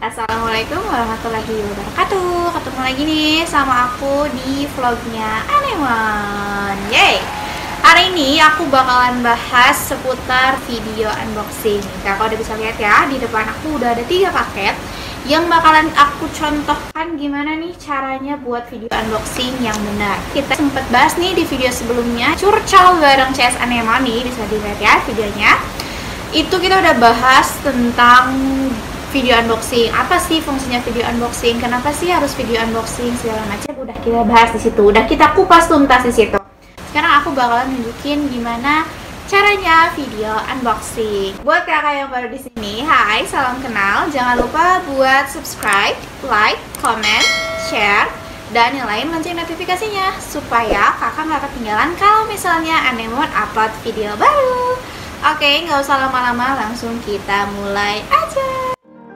Assalamualaikum warahmatullahi wabarakatuh. Ketemu lagi nih sama aku di vlognya Anemon. Yeay. Hari ini aku bakalan bahas seputar video unboxing. Kakak udah bisa lihat ya, di depan aku udah ada 3 paket yang bakalan aku contohkan gimana nih caranya buat video unboxing yang benar. Kita sempat bahas nih di video sebelumnya, curcol bareng CS Anemon nih, bisa dilihat ya videonya. Itu kita udah bahas tentang video unboxing, apa sih fungsinya video unboxing, kenapa sih harus video unboxing, segala macam udah kita bahas di situ, udah kita kupas tuntas di situ. Sekarang aku bakalan nunjukin gimana caranya video unboxing. Buat kakak yang baru di sini, hai, salam kenal. Jangan lupa buat subscribe, like, comment, share, dan nyalain lonceng notifikasinya supaya kakak nggak ketinggalan kalau misalnya Anemon upload video baru. Oke, nggak usah lama-lama, langsung kita mulai aja.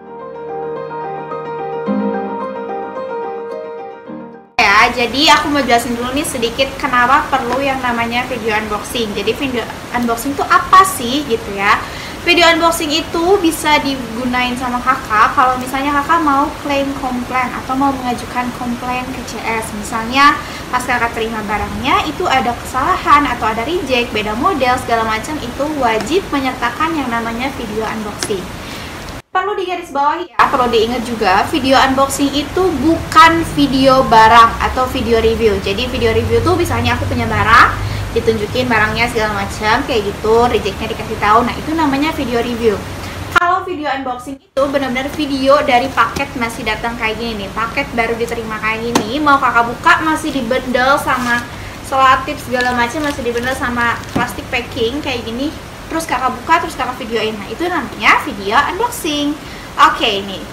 Jadi aku mau jelasin dulu nih sedikit kenapa perlu yang namanya video unboxing. Jadi video unboxing itu apa sih gitu ya. Video unboxing itu bisa digunain sama kakak kalau misalnya kakak mau klaim komplain atau mau mengajukan komplain ke CS. Misalnya pas kakak terima barangnya itu ada kesalahan atau ada reject, beda model segala macam, itu wajib menyertakan yang namanya video unboxing. Perlu digarisbawahi ya, perlu diingat juga, video unboxing itu bukan video barang atau video review. Jadi video review tuh misalnya aku punya barang, ditunjukin barangnya segala macam kayak gitu, rejectnya dikasih tahu, nah itu namanya video review. Kalau video unboxing itu benar-benar video dari paket masih datang kayak gini nih, paket baru diterima kayak gini, mau kakak buka masih dibendel sama selotip segala macam, masih dibendel sama plastik packing kayak gini. Terus kakak buka, terus kakak videoin. Nah itu namanya video unboxing. Oke, ini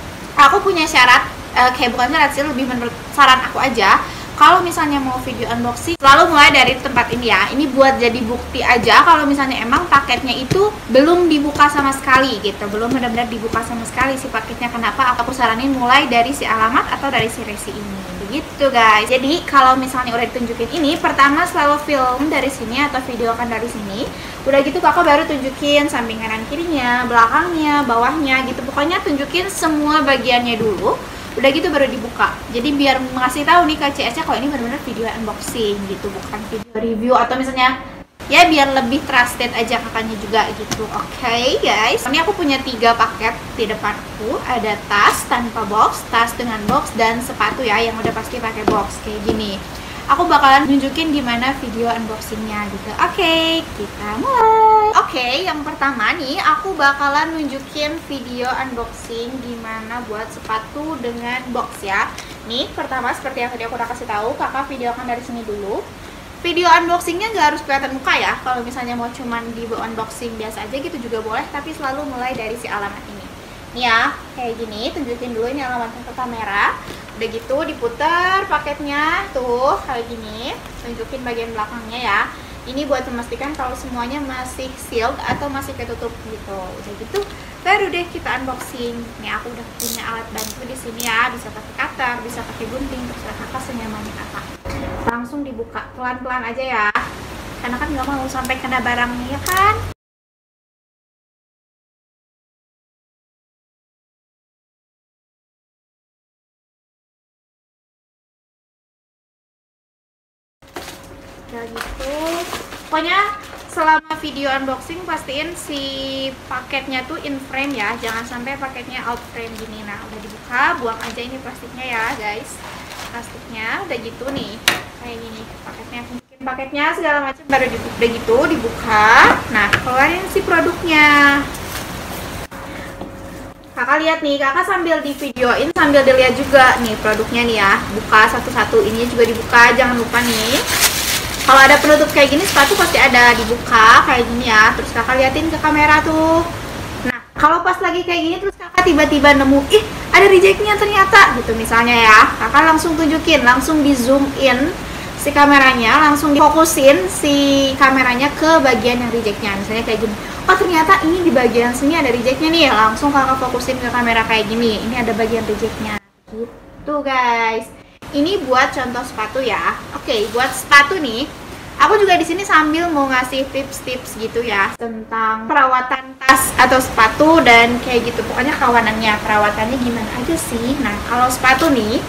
aku punya syarat, kayak bukan syarat sih, lebih menurut saran aku aja. Kalau misalnya mau video unboxing, selalu mulai dari tempat ini ya. Ini buat jadi bukti aja kalau misalnya emang paketnya itu belum dibuka sama sekali gitu, belum benar-benar dibuka sama sekali si paketnya. Kenapa aku saranin mulai dari si alamat atau dari si resi ini, begitu guys. Jadi kalau misalnya udah ditunjukin ini, pertama selalu film dari sini atau videokan dari sini. Udah gitu kakak baru tunjukin samping kanan kirinya, belakangnya, bawahnya gitu. Pokoknya tunjukin semua bagiannya dulu. Udah gitu baru dibuka. Jadi biar ngasih tahu nih ke CS-nya kalau ini benar-benar video unboxing gitu, bukan video review atau misalnya ya biar lebih trusted aja kakaknya juga gitu. Oke, guys. Ini aku punya 3 paket di depanku. Ada tas tanpa box, tas dengan box, dan sepatu ya yang udah pasti pakai box kayak gini. Aku bakalan nunjukin gimana video unboxingnya gitu. Oke, kita mulai. Oke, yang pertama nih aku bakalan nunjukin video unboxing gimana buat sepatu dengan box ya. Nih, pertama seperti yang tadi aku udah kasih tahu, kakak videokan dari sini dulu. Video unboxingnya nggak harus kelihatan muka ya. Kalau misalnya mau cuman di unboxing biasa aja gitu juga boleh, tapi selalu mulai dari si alamat ini. Nih ya, kayak gini, tunjukin dulu ini alamatnya ke kamera. Udah gitu diputar paketnya tuh kayak gini, tunjukin bagian belakangnya ya. Ini buat memastikan kalau semuanya masih sealed atau masih ketutup gitu. Udah gitu baru deh kita unboxing. Nih aku udah punya alat bantu di sini ya, bisa pakai cutter, bisa pakai gunting, terserah kakak senyamannya kakak. Langsung dibuka pelan-pelan aja ya, karena kan nggak mau sampai kena barangnya ya kan. Udah gitu, pokoknya selama video unboxing pastiin si paketnya tuh in frame ya, jangan sampai paketnya out frame gini. Nah udah dibuka, buang aja ini plastiknya ya guys, plastiknya. Udah gitu nih kayak gini paketnya, mungkin paketnya segala macam baru ditutup. Udah gitu dibuka, nah keluarin si produknya. Kakak lihat nih, kakak sambil di videoin sambil dilihat juga nih produknya nih ya, buka satu-satu. Ini juga dibuka, jangan lupa nih. Kalau ada penutup kayak gini, sepatu pasti ada, dibuka kayak gini ya. Terus kakak liatin ke kamera tuh. Nah, kalau pas lagi kayak gini terus kakak tiba-tiba nemu, ih ada rejectnya ternyata gitu misalnya ya. Kakak langsung tunjukin, langsung di zoom in si kameranya, langsung difokusin si kameranya ke bagian yang rejectnya. Misalnya kayak gini, oh ternyata ini di bagian sini ada rejectnya nih. Langsung kakak fokusin ke kamera kayak gini, ini ada bagian rejectnya gitu guys. Ini buat contoh sepatu ya. Oke, buat sepatu nih Aku juga di sini sambil mau ngasih tips-tips gitu ya tentang perawatan tas atau sepatu dan kayak gitu. Pokoknya kawanannya, perawatannya gimana aja sih. Nah, kalau sepatu nih,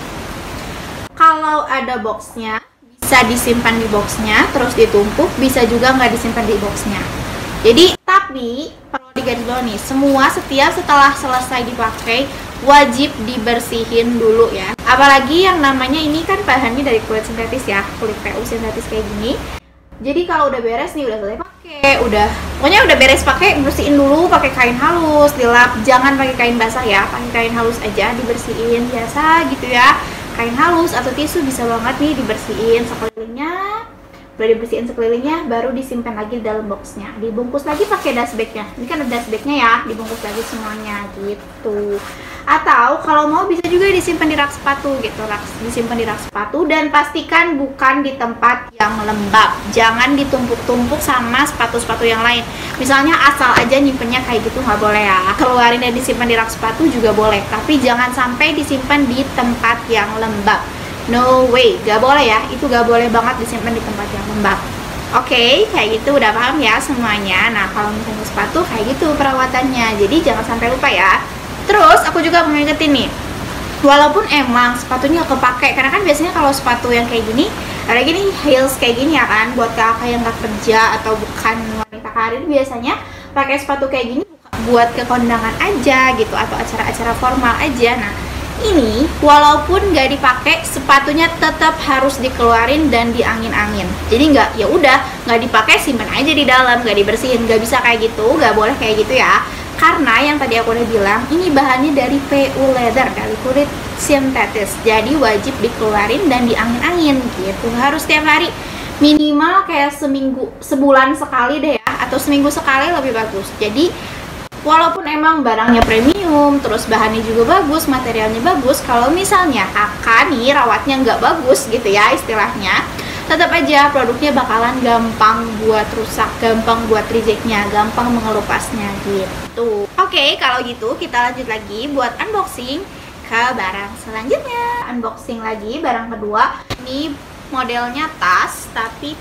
kalau ada boxnya bisa disimpan di boxnya, terus ditumpuk, bisa juga nggak disimpan di boxnya. Jadi, tapi perlu digaris bawah nih, semua setelah selesai dipakai wajib dibersihin dulu ya. Apalagi yang namanya ini kan bahannya dari kulit sintetis ya, kulit PU sintetis kayak gini. Jadi kalau udah beres nih, udah selesai pakai, pokoknya udah beres pakai, bersihin dulu pakai kain halus, dilap, jangan pakai kain basah ya, pakai kain halus aja, dibersihin biasa gitu ya. Kain halus atau tisu bisa banget nih dibersihin sekelilingnya. Udah dibersihin sekelilingnya, baru disimpan lagi di dalam boxnya, dibungkus lagi pakai dust bagnya. Ini kan ada dust bagnya ya, dibungkus lagi semuanya gitu. Atau kalau mau bisa juga disimpan di rak sepatu gitu, disimpan di rak sepatu, dan pastikan bukan di tempat yang lembab. Jangan ditumpuk-tumpuk sama sepatu-sepatu yang lain. Misalnya asal aja nyimpennya kayak gitu nggak boleh ya. Keluarin dan disimpan di rak sepatu juga boleh, tapi jangan sampai disimpan di tempat yang lembab. No way, gak boleh ya, itu gak boleh banget disimpan di tempat yang lembab. Oke, kayak gitu udah paham ya semuanya. Nah, kalau misalnya sepatu kayak gitu perawatannya, jadi jangan sampai lupa ya. Terus aku juga mau ngingetin nih, walaupun emang sepatunya kepake, karena kan biasanya kalau sepatu yang kayak gini, ada gini heels kayak gini ya kan, buat kakak yang gak kerja atau bukan wanita karir, biasanya pakai sepatu kayak gini buat ke kondangan aja gitu, atau acara-acara formal aja. Nah, ini walaupun nggak dipakai, sepatunya tetap harus dikeluarin dan diangin-angin. Jadi nggak, ya udah nggak dipakai, simpan aja di dalam, nggak dibersihin, nggak bisa kayak gitu, nggak boleh kayak gitu ya. Karena yang tadi aku udah bilang, ini bahannya dari PU leather, dari kulit sintetis. Jadi wajib dikeluarin dan diangin-angin gitu. Harus setiap hari, minimal kayak sebulan sekali deh ya, atau seminggu sekali lebih bagus. Jadi walaupun emang barangnya premium, terus bahannya juga bagus, materialnya bagus, kalau misalnya kakak nih rawatnya nggak bagus gitu ya istilahnya, tetap aja produknya bakalan gampang buat rusak, gampang buat rejectnya, gampang mengelupasnya gitu. Oke, kalau gitu kita lanjut lagi buat unboxing ke barang selanjutnya. Unboxing lagi barang kedua, ini modelnya tas tapi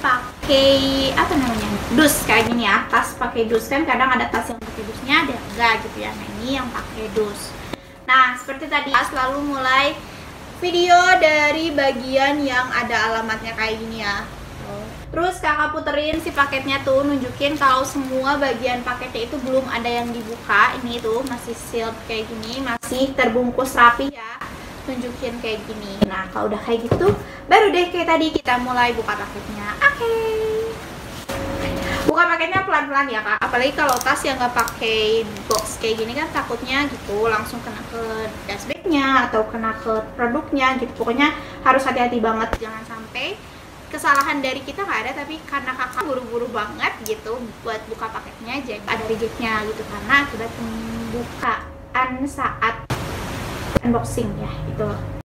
pakai apa namanya, dus kayak gini ya. Tas pakai dus, kan kadang ada tas yang pakai dusnya, ada enggak gitu ya. Nah, ini yang pakai dus. Nah, seperti tadi lalu mulai video dari bagian yang ada alamatnya kayak gini ya. Terus kakak puterin si paketnya tuh, nunjukin kalau semua bagian paketnya itu belum ada yang dibuka. Ini tuh masih sealed kayak gini, masih terbungkus rapi ya, tunjukin kayak gini. Nah, kalau udah kayak gitu, baru deh kayak tadi kita mulai buka paketnya. Oke. Buka paketnya pelan-pelan ya kak, apalagi kalau tas yang nggak pakai box kayak gini kan takutnya gitu langsung kena ke dust bagnya atau kena ke produknya gitu. Pokoknya harus hati-hati banget, jangan sampai kesalahan dari kita nggak ada, tapi karena kakak buru-buru banget gitu buat buka paketnya, jadi ada rejectnya gitu karena akibat pembukaan saat unboxing ya gitu.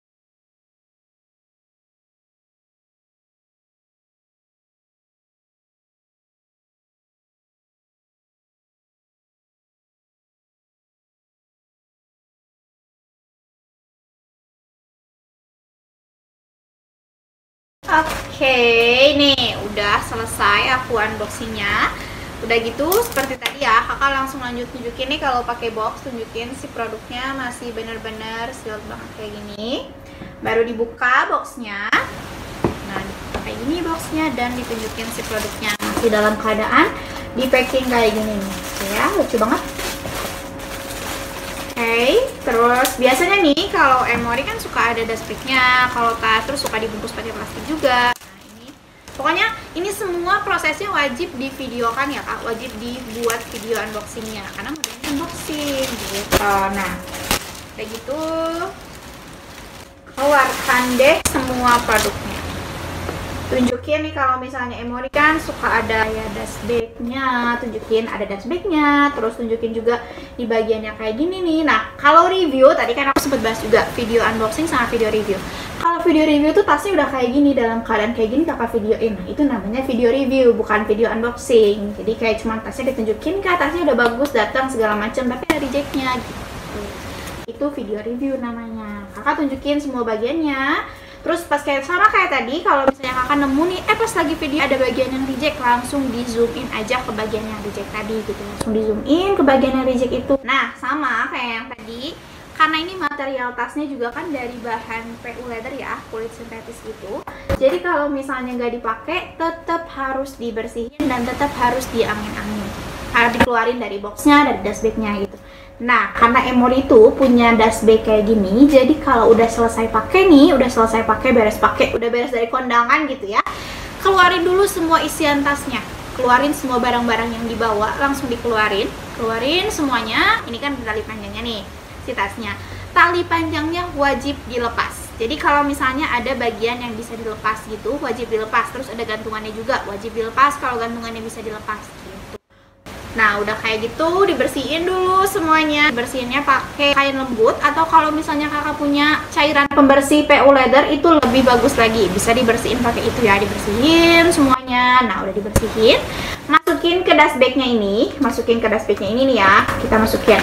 Oke, nih udah selesai aku unboxingnya. Udah gitu seperti tadi ya, kakak langsung lanjut tunjukin nih kalau pakai box, tunjukin si produknya masih bener-bener sealed banget kayak gini. Baru dibuka boxnya. Nah, dibuka kayak gini boxnya dan ditunjukin si produknya masih dalam keadaan di packing kayak gini nih. Ya, lucu banget. Oke, terus biasanya nih kalau Emory kan suka ada dust bagnya, kalau tas terus suka dibungkus pakai plastik juga. Nah, ini pokoknya ini semua prosesnya wajib divideokan ya kak, wajib dibuat video unboxingnya karena modelnya unboxing gitu. Nah, kayak gitu keluarkan deh semua produknya. Tunjukin nih kalau misalnya Emory kan suka ada ya dust bagnya, tunjukin ada dust bagnya, terus tunjukin juga di bagiannya kayak gini nih. Nah, kalau review tadi kan aku sempat bahas juga video unboxing sama video review. Kalau video review tuh tasnya udah kayak gini, dalam keadaan kayak gini kakak videoin. Nah, itu namanya video review, bukan video unboxing. Jadi kayak cuma tasnya ditunjukin, kak tasnya udah bagus, datang segala macam, tapi ada rejectnya gitu. Itu video review namanya. Kakak tunjukin semua bagiannya, Terus pas kayak sama kayak tadi, kalau misalnya kakak nemu nih, pas lagi video ada bagian yang reject, langsung di zoom in aja ke bagian yang reject tadi gitu. Langsung di zoom in ke bagian yang reject itu. Nah, sama kayak yang tadi, karena ini material tasnya juga kan dari bahan PU leather ya, kulit sintetis gitu. Jadi kalau misalnya nggak dipakai, tetap harus dibersihin dan tetap harus diangin-angin. Harus dikeluarin dari boxnya, dari dust bagnya gitu. Nah, karena Emory itu punya dust bag kayak gini, jadi kalau udah selesai pakai nih, udah selesai pakai, udah beres dari kondangan gitu ya, keluarin dulu semua isian tasnya, keluarin semua barang-barang yang dibawa, langsung dikeluarin, keluarin semuanya. Ini kan tali panjangnya nih, si tasnya. Tali panjangnya wajib dilepas. Jadi kalau misalnya ada bagian yang bisa dilepas gitu, wajib dilepas. Terus ada gantungannya juga, wajib dilepas kalau gantungannya bisa dilepas gitu. Nah, udah kayak gitu, dibersihin dulu semuanya. Bersihinnya pakai kain lembut, atau kalau misalnya kakak punya cairan pembersih PU leather itu lebih bagus lagi. Bisa dibersihin pakai itu ya, dibersihin semuanya. Nah, udah dibersihin, masukin ke dust bagnya ini. Masukin ke dust bagnya ini nih ya. Kita masukin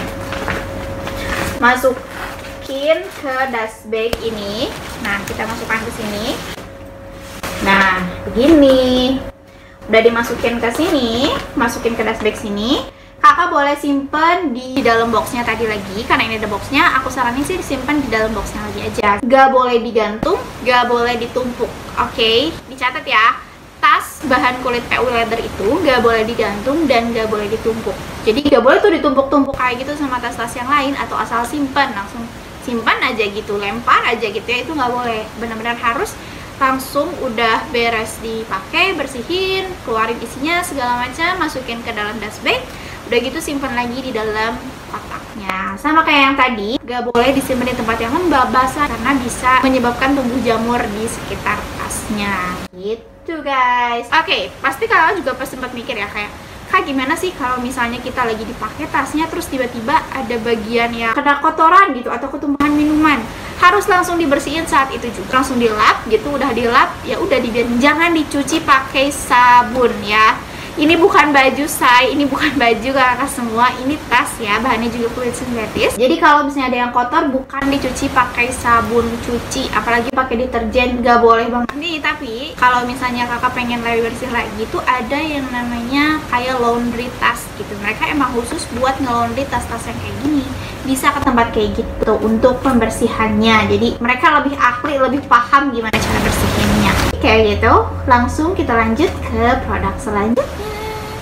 ke dust bag ini. Nah, kita masukkan ke sini. Nah, begini. Udah dimasukin ke sini, masukin ke dust bag sini. Kakak boleh simpen di dalam boxnya tadi lagi, karena ini ada boxnya. Aku saranin sih disimpan di dalam boxnya lagi aja. Gak boleh digantung, gak boleh ditumpuk. Oke, dicatat ya. Tas bahan kulit PU leather itu gak boleh digantung dan gak boleh ditumpuk. Jadi gak boleh tuh ditumpuk-tumpuk kayak gitu sama tas-tas yang lain, atau asal simpan, langsung simpan aja gitu, lempar aja gitu ya. Itu gak boleh. Benar-benar harus langsung udah beres dipakai, bersihin, keluarin isinya segala macam, masukin ke dalam dust bag. Udah gitu simpan lagi di dalam kotaknya. Sama kayak yang tadi, gak boleh disimpan di tempat yang lembab, basah, karena bisa menyebabkan tumbuh jamur di sekitar tasnya. Gitu guys. Oke, pasti kalian juga pasti sempat mikir ya, kayak Kak, gimana sih kalau misalnya kita lagi dipakai tasnya terus tiba-tiba ada bagian yang kena kotoran gitu atau ketumpahan minuman? Harus langsung dibersihin saat itu juga. Langsung dilap gitu, udah dilap, ya udah dibiarin. Jangan dicuci pakai sabun ya. Ini bukan baju say, ini bukan baju kakak semua, ini tas ya, bahannya juga kulit sintetis. Jadi kalau misalnya ada yang kotor, bukan dicuci pakai sabun cuci, apalagi pakai deterjen, gak boleh banget nih. Tapi kalau misalnya kakak pengen lebih bersih lagi, tuh ada yang namanya kayak laundry tas gitu. Mereka emang khusus buat nge-laundry tas-tas yang kayak gini. Bisa ke tempat kayak gitu untuk pembersihannya. Jadi mereka lebih ahli, lebih paham gimana cara bersihinnya. Kayak gitu, langsung kita lanjut ke produk selanjutnya.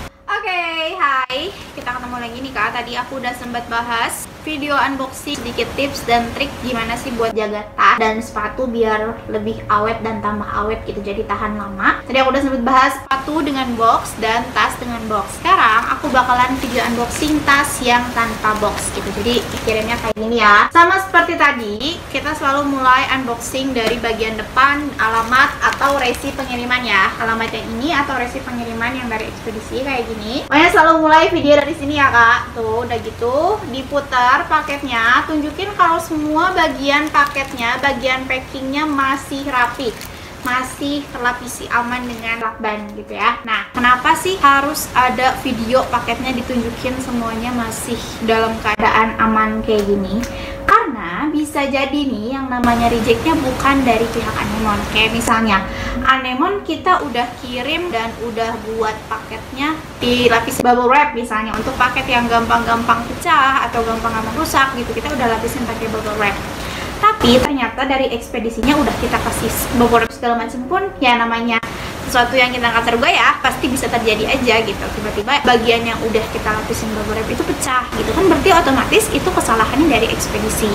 Hai, kita ketemu lagi nih Kak. Tadi aku udah sempat bahas video unboxing, sedikit tips dan trik gimana sih buat jaga tas dan sepatu biar lebih awet dan tambah awet gitu, jadi tahan lama. Tadi aku udah sempat bahas sepatu dengan box dan tas dengan box. Sekarang aku bakalan video unboxing tas yang tanpa box gitu, jadi kirimnya kayak gini ya. Sama seperti tadi, kita selalu mulai unboxing dari bagian depan, alamat atau resi pengiriman ya. Alamat yang ini atau resi pengiriman yang dari ekspedisi kayak gini. Pokoknya selalu mulai video dari sini ya Kak. Tuh, udah gitu diputar paketnya, tunjukin kalau semua bagian paketnya, bagian packingnya masih rapi, masih terlapisi aman dengan lakban gitu ya. Nah, kenapa sih harus ada video paketnya ditunjukin semuanya masih dalam keadaan aman kayak gini? Karena bisa jadi nih yang namanya rejectnya bukan dari pihak Anemon. Kayak misalnya Anemon kita udah kirim dan udah buat paketnya dilapis bubble wrap misalnya, untuk paket yang gampang-gampang pecah atau gampang-gampang rusak gitu, kita udah lapisin pakai bubble wrap. Tapi ternyata dari ekspedisinya udah kita kasih bubble wrap segala macam pun, ya namanya sesuatu yang kita nggak terduga ya, pasti bisa terjadi aja gitu. Tiba-tiba bagian yang udah kita lapisin bubble wrap itu pecah gitu kan, berarti otomatis itu kesalahannya dari ekspedisi.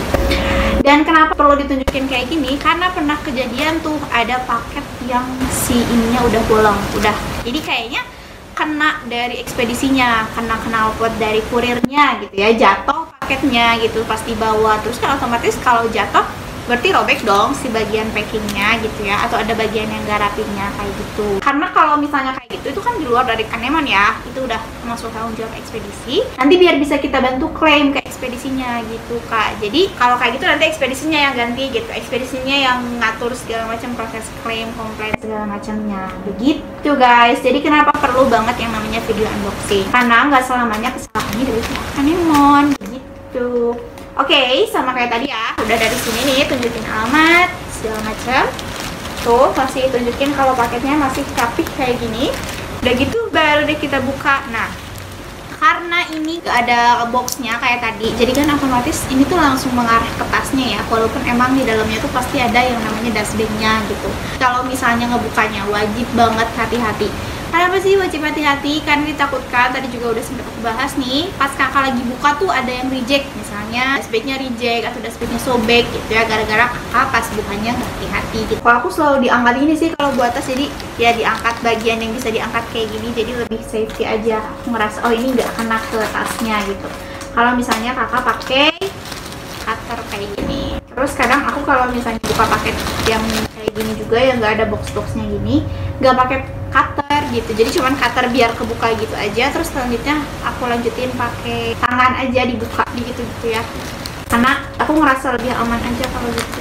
Dan kenapa perlu ditunjukin kayak gini? Karena pernah kejadian tuh ada paket yang si ininya udah bolong, udah, jadi kayaknya kena dari ekspedisinya, kena knalpot dari kurirnya gitu ya, jatuh paketnya gitu pas dibawa. Terus kan otomatis kalau jatuh berarti robek dong si bagian packingnya gitu ya, atau ada bagian yang gak rapinya kayak gitu. Karena kalau misalnya kayak gitu, itu kan di luar dari Anemon ya, itu udah masuk tanggung jawab ekspedisi. Nanti biar bisa kita bantu klaim ke ekspedisinya gitu Kak. Jadi kalau kayak gitu nanti ekspedisinya yang ganti gitu, ekspedisinya yang ngatur segala macam proses klaim, komplain segala macamnya begitu guys. Jadi kenapa perlu banget yang namanya video unboxing? Karena nggak selamanya kesalahannya dari pihak Anemon gitu. Oke, sama kayak tadi ya, udah dari sini nih tunjukin alamat segala macam. Tuh, masih tunjukin kalau paketnya masih rapih kayak gini. Udah gitu baru deh kita buka. Nah, karena ini gak ada boxnya kayak tadi, jadi kan otomatis ini tuh langsung mengarah ke tasnya ya, walaupun emang di dalamnya tuh pasti ada yang namanya dustbagnya gitu. Kalau misalnya ngebukanya wajib banget hati-hati. Kenapa sih wajib hati-hati? Karena ditakutkan, tadi juga udah sempat aku bahas nih, pas kakak lagi buka tuh ada yang reject, misalnya dustbagnya reject atau dustbagnya sobek gitu ya, gara-gara kakak pas bukanya nggak hati-hati gitu. Kalau aku selalu diangkat ini sih kalau buat tas, jadi ya diangkat bagian yang bisa diangkat kayak gini, jadi lebih safety aja. Aku ngerasa oh ini nggak kena ke tasnya gitu. Kalau misalnya kakak pakai cutter kayak gini, terus kadang aku kalau misalnya buka paket yang kayak gini juga yang nggak ada box-boxnya gini, nggak pakai cutter gitu, jadi cuman cutter biar kebuka gitu aja. Terus selanjutnya aku lanjutin pakai tangan aja, dibuka gitu ya, karena aku ngerasa lebih aman aja kalau gitu.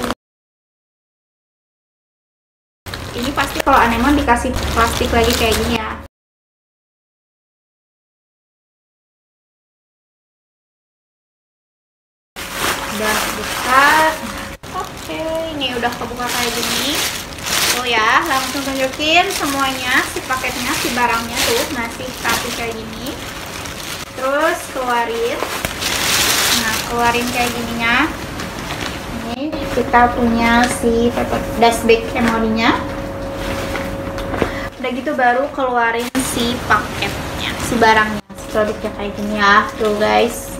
Ini pasti kalau Anemone dikasih plastik lagi kayak gini ya. Udah buka. Oke, ini udah kebuka kayak gini. Oh ya, langsung tunjukin semuanya, si paketnya, si barangnya tuh masih rapi kayak gini. Terus keluarin. Nah, keluarin kayak gininya. Ini kita punya si dustbag Emoninya. Udah gitu baru keluarin si paketnya, si barangnya, si produknya kayak gini ya. Tuh guys.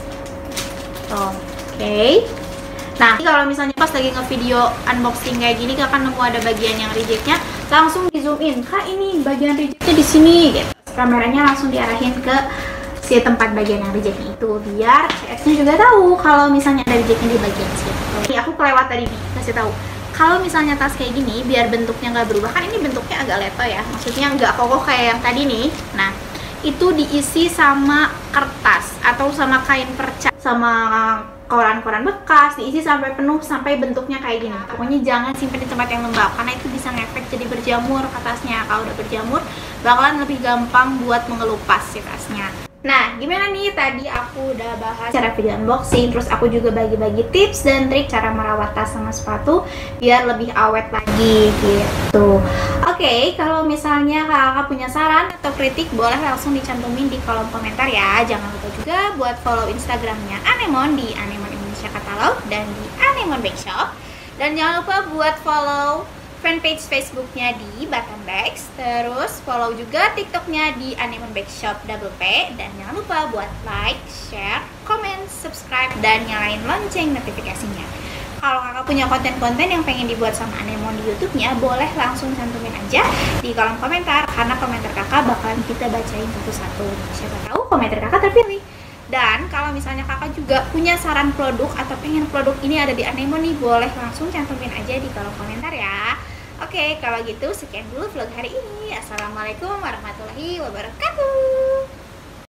Oke. Nah, kalau misalnya pas lagi ngevideo unboxing kayak gini, kakak nemu ada bagian yang rejectnya, langsung di zoom in. Kak, ini bagian rejectnya di sini, gitu. Kameranya langsung diarahin ke si tempat bagian yang rejectnya itu, biar CS-nya juga tahu kalau misalnya ada rejectnya di bagian situ. Ini aku kelewat tadi nih, kasih tahu. Kalau misalnya tas kayak gini, biar bentuknya nggak berubah, kan ini bentuknya agak leto ya, maksudnya nggak kokoh kayak yang tadi nih. Nah, itu diisi sama kertas atau sama kain perca, sama koran-koran bekas, diisi sampai penuh, sampai bentuknya kayak gini. Pokoknya jangan simpan di tempat yang lembab, karena itu bisa ngefek jadi berjamur ke tasnya. Kalau udah berjamur, bakalan lebih gampang buat mengelupas si tasnya. Nah, gimana nih? Tadi aku udah bahas cara video unboxing, terus aku juga bagi-bagi tips dan trik cara merawat tas sama sepatu biar lebih awet lagi gitu. Oke, kalau misalnya kakak punya saran atau kritik, boleh langsung dicantumin di kolom komentar ya. Jangan lupa juga buat follow Instagramnya Anemone di Anemone Indonesia Katalog dan di Anemone Bag Shop. Dan jangan lupa buat follow fanpage Facebooknya di Batam Bags, terus follow juga TikToknya di Anemone Bag Shop Double P, dan jangan lupa buat like, share, comment, subscribe, dan nyalain lonceng notifikasinya. Kalau kakak punya konten-konten yang pengen dibuat sama Anemone di YouTube-nya, boleh langsung cantumin aja di kolom komentar, karena komentar kakak bakalan kita bacain satu-satu. Siapa tahu komentar kakak terpilih. Dan kalau misalnya kakak juga punya saran produk atau pengen produk ini ada di Anemone nih, boleh langsung cantumin aja di kolom komentar ya. Oke, kalau gitu sekian dulu vlog hari ini. Assalamualaikum warahmatullahi wabarakatuh.